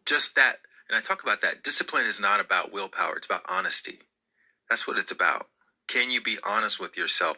just that. And I talk about that. Discipline is not about willpower. It's about honesty. That's what it's about. Can you be honest with yourself?